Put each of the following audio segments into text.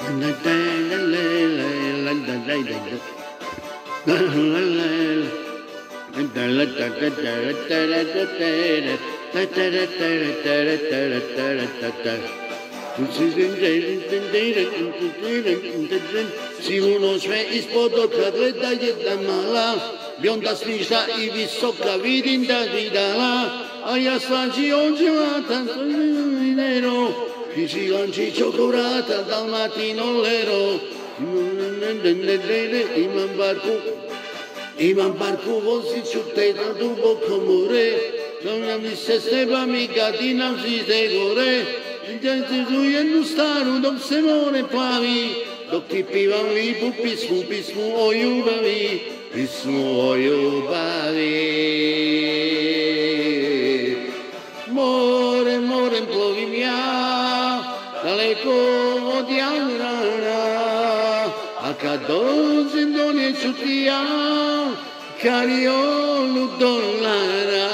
Si uno sve ispod oka gleda jedna mala, bi onda smišlja i visoka vidim da vidala, a ja slađi ođelata nero, i žilanči čokolata dalmatino lero. Imam barku, vozit ću te na duboko more, da mi se s neba mi gadina zide gore. U jednu staru dok se more plavi, dok ti pivam lipu pismu o ljubavi, pismu o ljubavi. Morem plovim ja, daleko od Jadrana, a kad dođem donijeću ti ja kariolu dolara.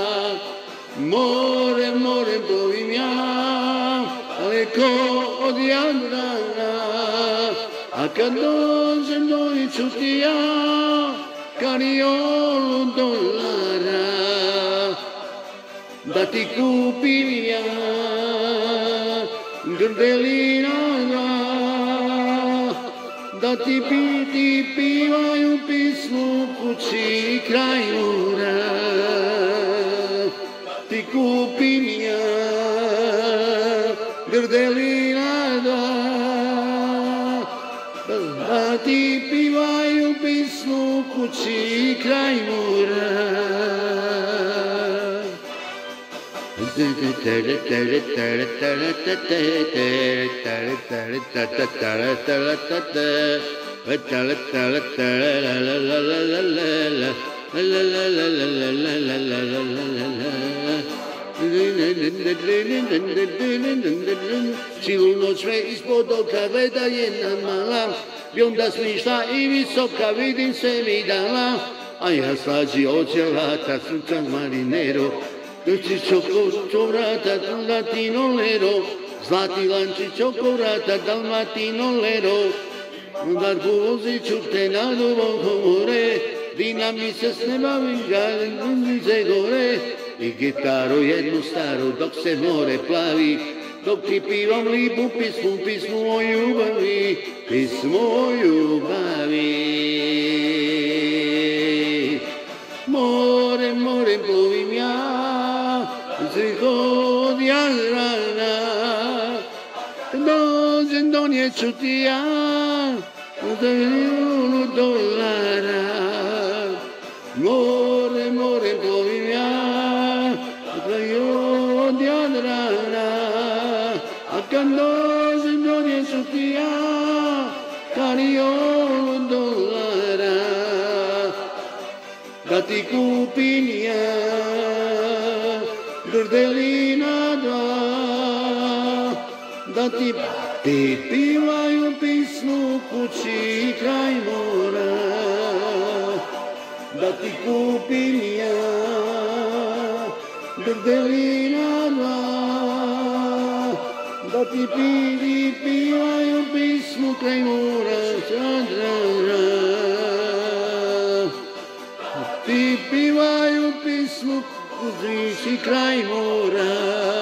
Morem plovim ja, daleko od Jadrana, a kad dođem donijeću ti ja kariolu dolara. Da ti kupim ja grdelina dva, da ti pivaju pismu kući kraj mora. Ti kupim ja grdelina dva, da ti pivaju pismu kući kraj mora. Cijelu noć sve ispod oka gleda jedna mala, i onda smišlja i visoka vidim se vidala, a ja slađi ođelata sunčan marinero, Duci čokolata dalmatino lero, zlati lanči čokolata dalmatino lero. Darku vozit ću te na duboko more, dina mi se s neba viđe gore. I gitaru jednu staru dok se more plavi, dok ti pivam lipu pismu o ljubavi, pismu o ljubavi. Morem plovim ja, od Jadrana, dođem donijeću ti ja kariolu dolara. Morem plovim ja, od Jadrana, a kad dođem donijeću ti ja kariolu dolara. Da ti kupim ja grdelina dva, da ti pivaju pismu kući kraj mora. Da ti kupim ja grdelina dva, da ti pivaju pismu kraj mora. Ti pivaju pismu kući kraj mora.